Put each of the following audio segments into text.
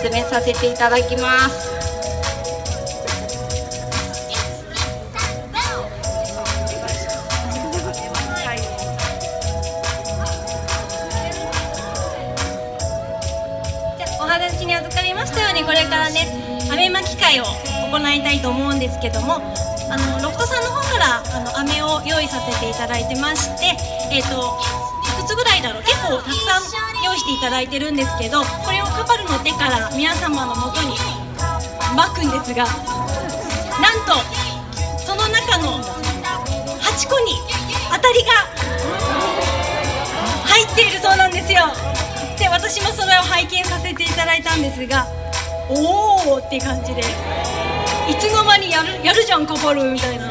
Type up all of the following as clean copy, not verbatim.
進めさせていただきます。お話に預かりましたように、これからね飴巻き会を行いたいと思うんですけども、ロフトさんの方から飴を用意させていただいてまして、いくつぐらいだろう、結構たくさん用意していただいてるんですけど、これをカパルの手から皆様の元にまくんですが、なんとその中の8個に当たりが入っているそうなんですよ。で、私もそれを拝見させていただいたんですが、おーって感じで、いつの間にやるじゃんカパルみたいな、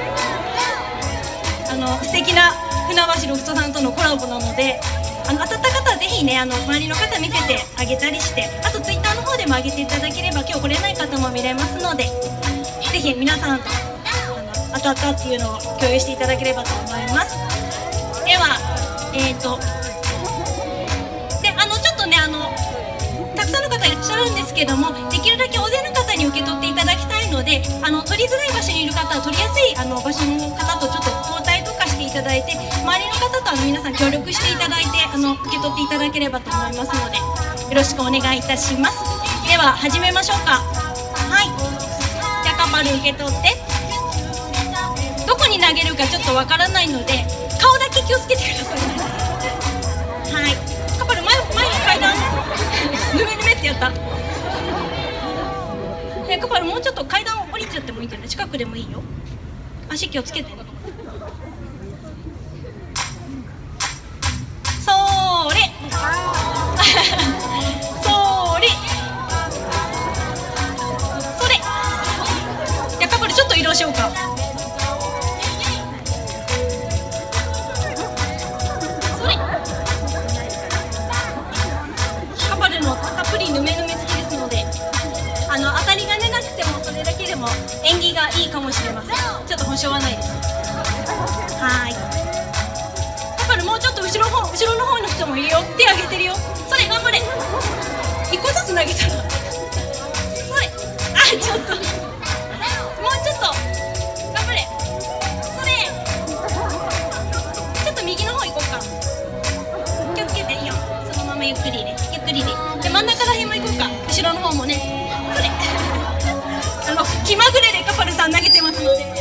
素敵な船橋ロフトさんとのコラボなので、当たった方はぜひね周りの方見せてあげたりして、あとツイッターの方でも上げていただければ今日来れない方も見れますので、ぜひ皆さんと当たったっていうのを共有していただければと思います。ではちょっとねたくさんの方いらっしゃるんですけども、できるだけ大勢の方に受け取っていただきたいので、取りづらい場所にいる方は取りやすい場所の方とちょっと交代とかしていただいて、周りの方と皆さん協力していただいて受け取っていただければと思いますので、よろしくお願いいたします。では始めましょうか。はい、じゃあカパル受け取って、どこに投げるかちょっとわからないので顔だけ気をつけてくださいね。はい、カパル前の階段ぬめぬめってやった。カパルもうちょっと階段を降りちゃってもいいんじゃない？近くでもいいよ。足気をつけて。そーれそーれそれ。じゃあカパルちょっと移動しようか。それ。カパルのたっぷりぬめぬめ好きですので、当たりが出なくてもそれだけでも縁起がいいかもしれません。ちょっと保証はないです。はい、カパルもうちょっと後ろの方の人もいるよ。手挙げてるよ。それ頑張れ。1個ずつ投げたら、それ、ちょっともうちょっと頑張れ。それ、ちょっと右の方行こうか。気をつけていいよ。そのままゆっくりでゆっくりで。で、真ん中ら辺も行こうか。後ろの方もね。それ気まぐれでカパルさん投げてますので、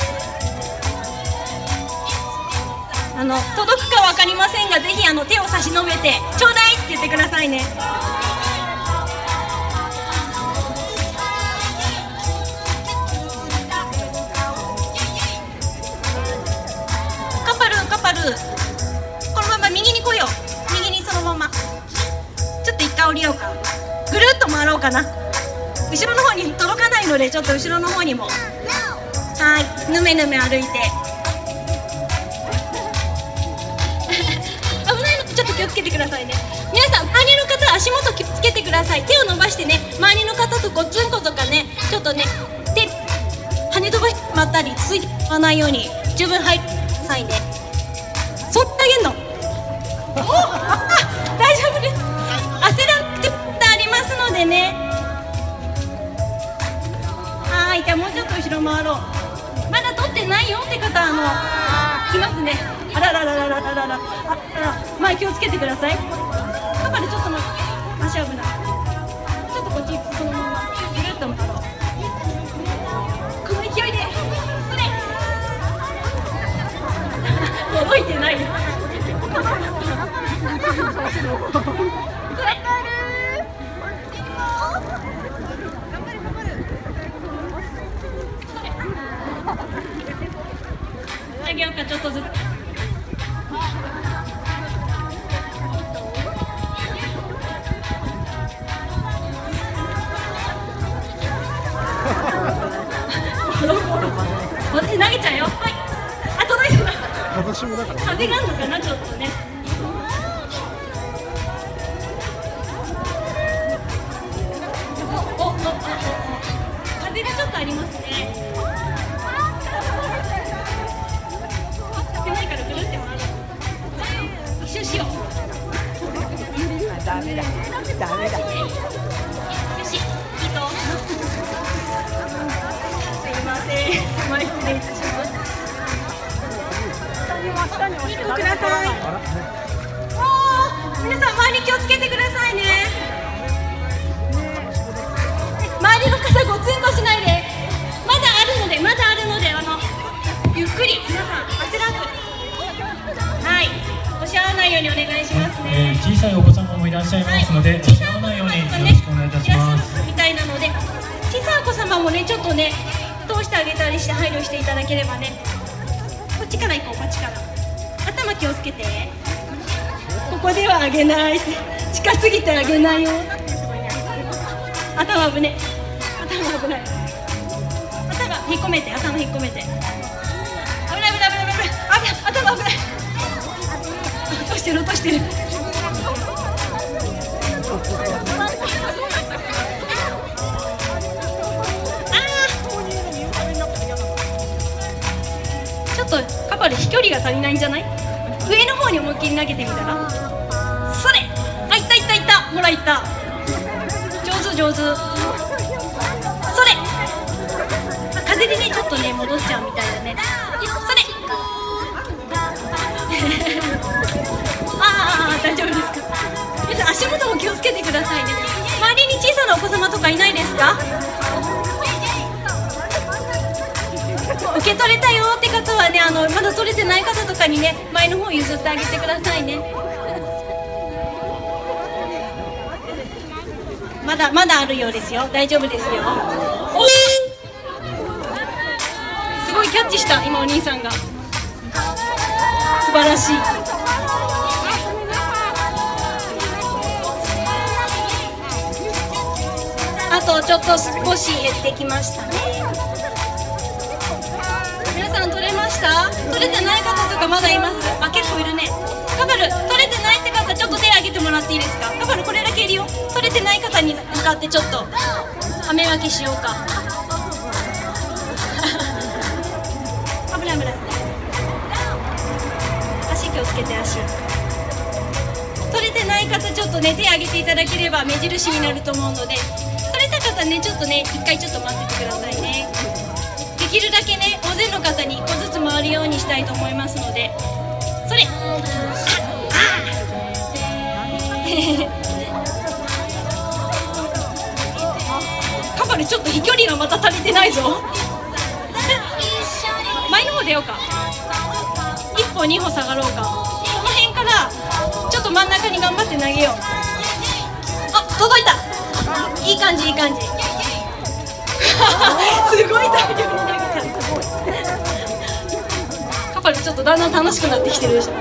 届くか分かりませんが、ぜひ手を差し伸べてちょうだいって言ってくださいね。カパルこのまま右に来いよ。右にそのままちょっと一回降りようか。ぐるっと回ろうかな。後ろの方に届かないので、ちょっと後ろの方にも、はい、ぬめぬめ歩いて危ないのでちょっと気をつけてくださいね。皆さん、周りの方は足元気をつけてください。手を伸ばしてね、周りの方とゴツンコとかね、ちょっとね手跳ね飛ばしてしまったりついてしまわないように十分入ってくださいね。そんなげんの大丈夫です。焦らなくてありますのでね。はい、じゃあもうちょっと後ろ回ろう。まだ取ってないよって方来ますね。あらららららららら、前気をつけてください。カパルちょっと待って、足危ない。ちょっとこっちそのままぐるっと回ろう。この勢いでそれ届いてないよそれあげようか、ちょっとずつ。私投げちゃうよ。はい。届いてない。風があるのかな、ちょっとね。風がちょっとありますね。狭いからぐるって回る。一周しよう。ダメだ。 ないようにお願いしますね。 小さいお子様もいらっしゃいますので、 小さいお子様ないようによろねしくお願いいたします。 みたいなので、小さいお子様もねちょっとね通してあげたりして配慮していただければね。こっちから行こう、こっちから。頭気をつけて。ここではあげない。近すぎてあげないよ。頭危ね。頭危ない。頭引っ込めて、頭引っ込めて。危ない危ない危ない危ない危ない。頭危ない。落としてる落としてる。ちょっとカバで飛距離が足りないんじゃない？上の方に思いっきり投げてみたら。それ。あ、いったいったいった。ほらいった。上手上手。それ。風でねちょっとね戻っちゃうみたいだね。それ。大丈夫ですか？皆さん足元も気をつけてくださいね。周りに小さなお子様とかいないですか？受け取れたよって方はね、まだ取れてない方とかにね前の方譲ってあげてくださいね。まだあるようですよ。大丈夫ですよ。すごいキャッチした今お兄さんが。素晴らしい。あとちょっと少し減ってきましたね。皆さん取れました？取れてない方とかまだいます？あ、結構いるね。カバル取れてないって方ちょっと手挙げてもらっていいですか？カバルこれだけいるよ。取れてない方に向かってちょっと雨分けしようか。危ない危ない。足気をつけて足。取れてない方ちょっとね手挙げていただければ目印になると思うので。取れた方ねちょっとね一回ちょっと待っててくださいね。できるだけね大勢の方に1個ずつ回るようにしたいと思いますので。それ。カバルちょっと飛距離がまた足りてないぞ。前の方出ようか。1歩2歩下がろうか。この辺からちょっと真ん中に頑張って投げよう。あ、届いた。いい感じいい感じ。すごい大量に投げた。カパルちょっとだんだん楽しくなってきてるでしょ。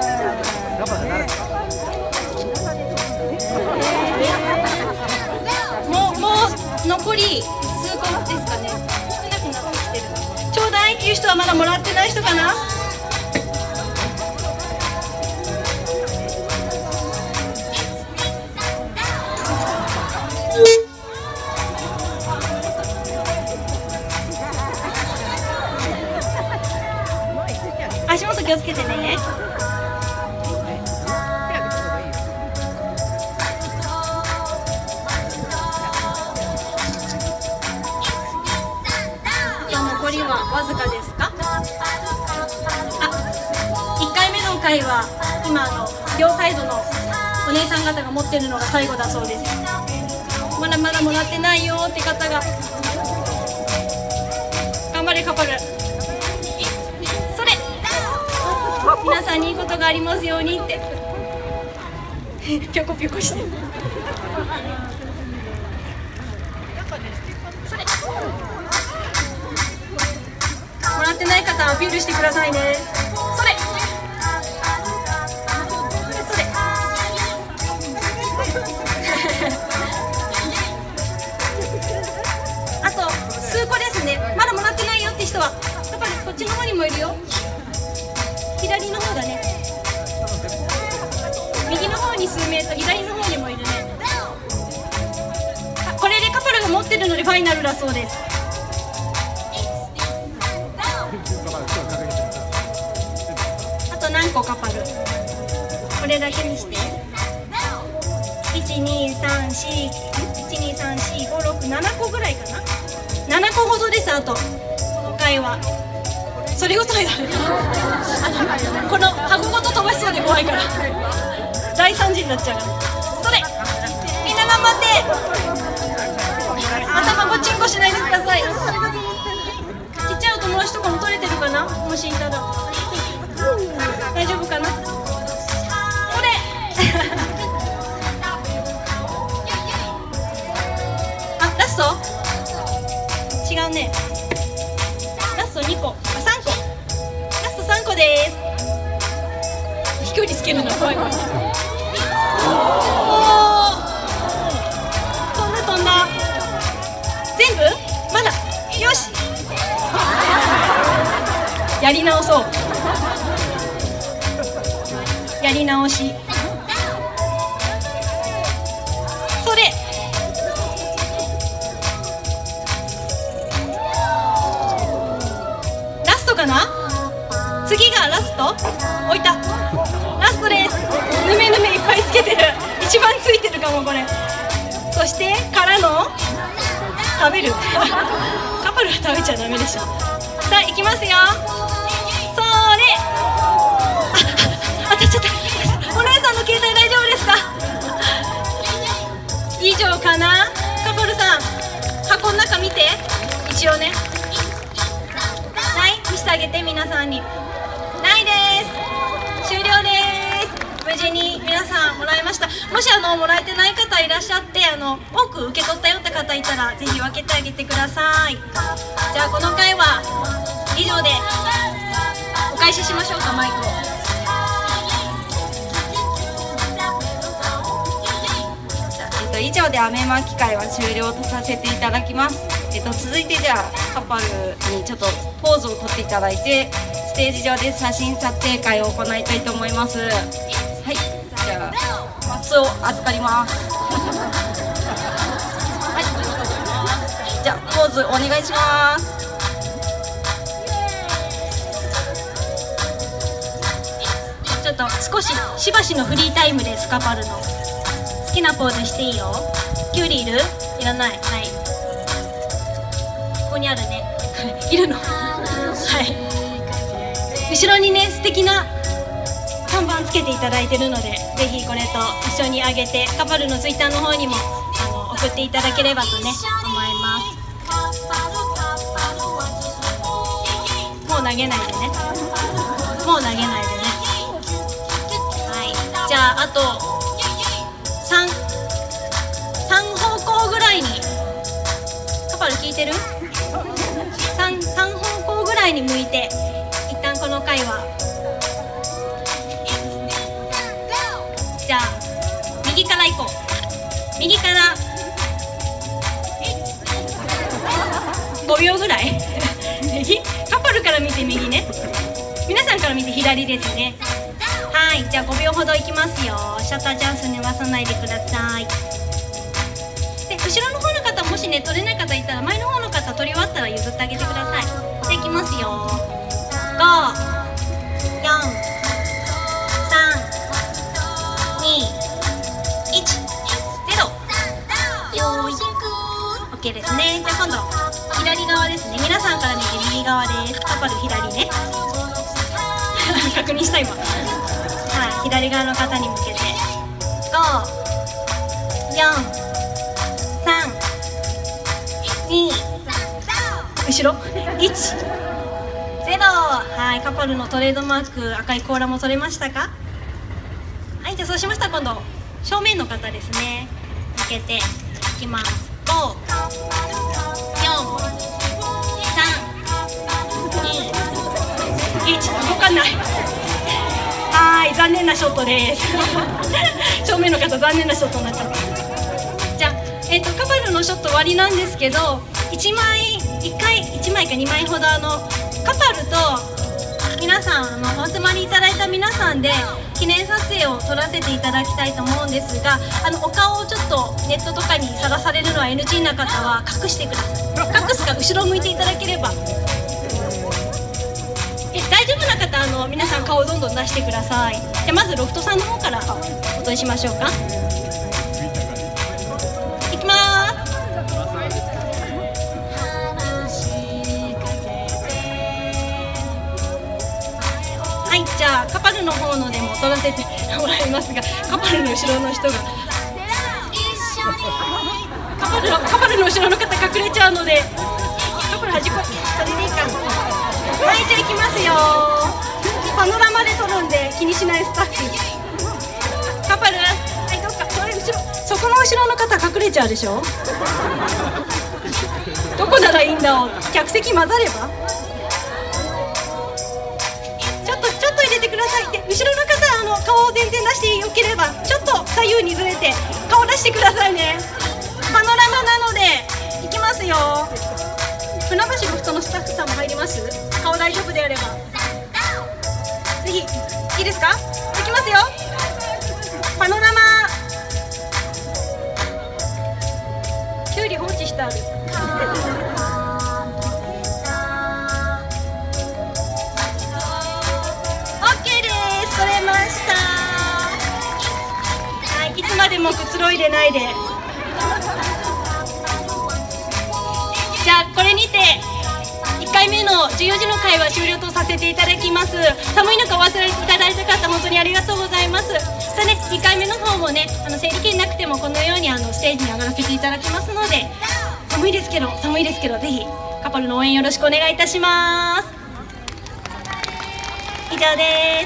もう残り数個ですかね。少なくなってきてる。ちょうだいっていう人はまだもらってない人かな。足元気をつけてね。残りはわずかですか？あ、1回目の回は今両サイドのお姉さん方が持ってるのが最後だそうです。まだまだもらってないよって方が頑張れカパル。皆さんにいいことがありますようにってぴょこぴょこしてる。それもらってない方はアピールしてくださいね。それそれあと数個ですね。まだもらってないよって人はやっぱりこっちの方にもいるよ。左の方だね。右の方に数名と左の方にもいるね。これでカパルが持ってるのでファイナルだそうです。あと何個カパル？これだけにして。1234567個ぐらいかな。7個ほどです。あとこの回は。それごとにこの箱ごと飛ばしそうで怖いから大惨事になっちゃうから。それみんな頑張って。頭ごちんこしないでください。ちっちゃいお友達とかも取れてるかな。もしいたら大丈夫かな。 ね。ラスト2個、あ、3個、ラスト3個です。飛距離つけるの怖い怖い。おー、飛んだ飛んだ。全部まだ。よし、やり直そう。やり直し。それ。ラストかな。次がラスト。置いた。ラストです。ぬめぬめいっぱいつけてる。一番ついてるかもこれ。そしてからの食べる。カパルは食べちゃダメでしょ。さあ行きますよ。それ。当たっちゃった。お姉さんの携帯大丈夫ですか。以上かな。カパルさん、箱の中見て。一応ね。ない、見せてあげて皆さんに。ないです。終了です。無事に皆さんもらいました。もしもらえてない方いらっしゃって、多く受け取ったよって方いたらぜひ分けてあげてください。じゃあこの回は以上でお返ししましょうか、マイクを。以上で飴巻き会は終了とさせていただきます。続いてじゃあカパルにちょっとポーズをとっていただいて、ステージ上で写真撮影会を行いたいと思います。はい、じゃあマスを預かります。はい、じゃあポーズお願いします。ちょっと少ししばしのフリータイムです。カパルの好きなポーズしていいよ。キュウリいる？いらない。はい、ここにあるね。いるの。はい、後ろにね素敵な看板つけていただいてるので、ぜひこれと一緒にあげてカパルのツイッターの方にも送っていただければとね思います。もう投げないでね。もう投げないでね。はい、じゃああと3方向ぐらいに、カパル聞いてる？3方向ぐらいに向いて一旦この回は、じゃあ右から行こう。右から5秒ぐらい。右、カパルから見て右ね。皆さんから見て左ですね。はい、じゃあ5秒ほどいきますよ。シャッターチャンス逃さないでください。で、後ろの方の方、もしね取れない方いたら、前の方の方取り終わったら譲ってあげてください。じゃあいきますよ。5、4、3、2、1、0。OK ですね。じゃあ今度左側ですね。皆さんから見て右側です。カパル左ね。確認した今。はい、左側の方に向けて5、4、3、2、後ろ1、0。はい、カパルのトレードマーク赤い甲羅も取れましたか？はい、じゃあそうしましたら今度正面の方ですね、向けていきます。5、4、3、2、1。動かない。はい、残念なショットです正面の方残念なショットになっちゃった。じゃあ、カパルのショット終わりなんですけど、1枚か2枚ほどカパルと皆さんお集まりいただいた皆さんで記念撮影を撮らせていただきたいと思うんですが、お顔をちょっとネットとかにさらされるのは NG な方は隠してください。隠すか後ろ向いていただければ。大丈夫な方皆さん顔をどんどん出してください。じゃあまずロフトさんの方からお撮りしましょうか。いきまーす。はい、じゃあカパルの方のでも撮らせてもらいますが、カパルの後ろの人がカパルの後ろの方隠れちゃうので、カパル端っこそれでいいかな。はい、じゃあ行きますよ。パノラマで撮るんで気にしないスタッフ。カパル、はい、どっかそれ後ろ、そこの後ろの方隠れちゃうでしょどこならいいんだを客席混ざれば、ちょっと入れてください。で後ろの方顔を全然出してよければちょっと左右にずれて顔出してくださいね。パノラマなのでいきますよ。船橋ロフトのスタッフさんも入ります？顔大丈夫であればぜひ。いいですか？いきますよ。パノラマ。キュウリ放置してある。いつまでもくつろいでないで。じゃあこれにて1回目の14時の会は終了とさせていただきます。寒い中お忘れいただいた方本当にありがとうございます。またね2回目の方もね整理券なくてもこのようにステージに上がらせていただきますので、寒いですけどぜひカパルの応援よろしくお願いいたします。以上です。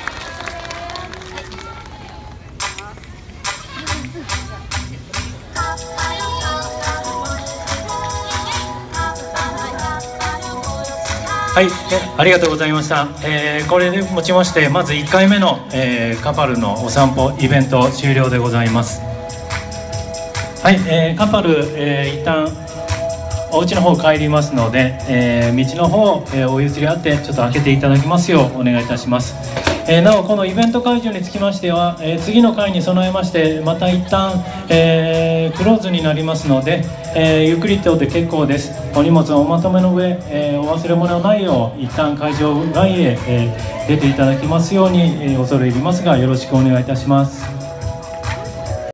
はい、ありがとうございました。これでもちましてまず1回目の、カパルのお散歩イベント終了でございます。はい、カパル、一旦お家の方帰りますので、道の方、お譲りあってちょっと開けていただきますようお願いいたします。なおこのイベント会場につきましては、次の回に備えましてまた一旦、クローズになりますので、ゆっくりとで結構です。お荷物をおまとめの上、お忘れ物ないよう一旦会場外へ、出ていただきますように、恐れ入りますがよろしくお願いいたします。